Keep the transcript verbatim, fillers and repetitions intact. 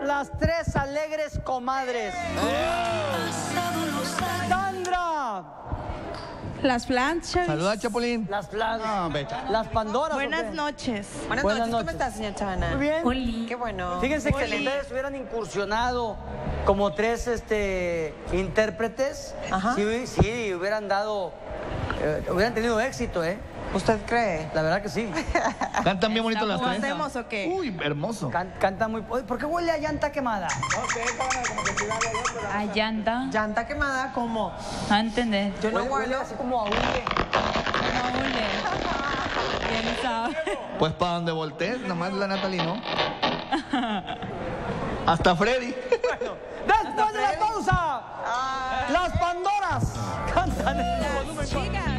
las tres alegres comadres. Sandra. Las planchas. Saluda, Chapulín. Las planchas. No, vete. Las Pandoras. Buenas noches. Buenas, Buenas noches. noches. ¿Cómo estás, señor Chavana? Muy bien. Oli. Qué bueno. Fíjense que Oli. si ustedes hubieran incursionado como tres este, intérpretes, Ajá. sí, sí, hubieran dado, eh, hubieran tenido éxito, ¿eh? ¿Usted cree? La verdad que sí. ¿Cantan bien bonito las ¿Lo tres? hacemos o qué? Uy, hermoso. Can- cantan muy... Oye, ¿por qué huele a llanta quemada? A llanta. ¿Llanta quemada cómo? A entender. Yo no Huele, huele huelo. así como a hule. No huele. ¿Quién sabe? Pues para donde voltees, nomás la Natalie, ¿no? Hasta Freddy. Bueno, después de la pausa, Ah. las Pandoras cantan en el volumen. Chicas.